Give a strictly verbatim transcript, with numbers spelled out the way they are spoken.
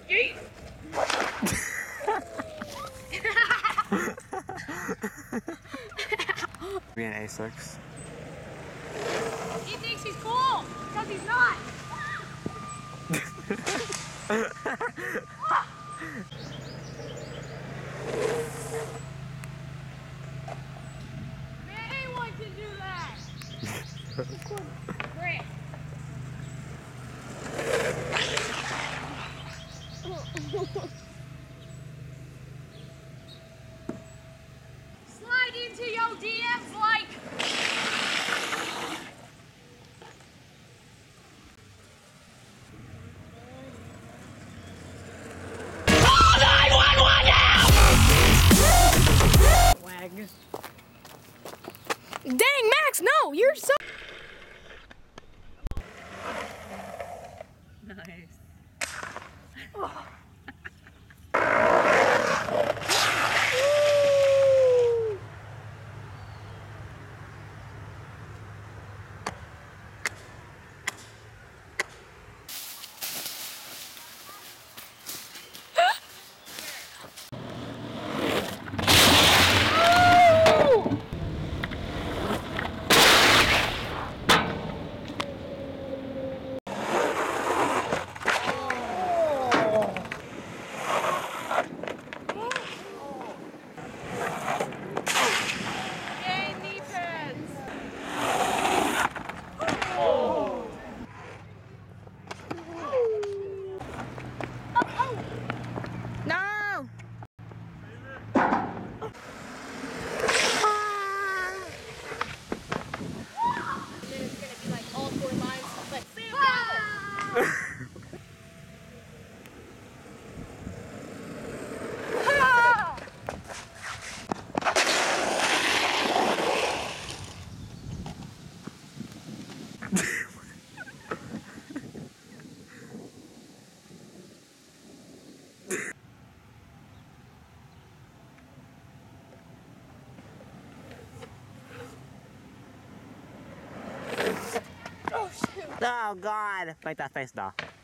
Yeet. Be an A six. He thinks he's cool, because he's not. Man, anyone can do that. Brick. Slide into your D Ms like. Dang, Max, no, you're so. Nice. Oh. No! It's gonna be like all four lines, but Sam, Oh God! Like that face though.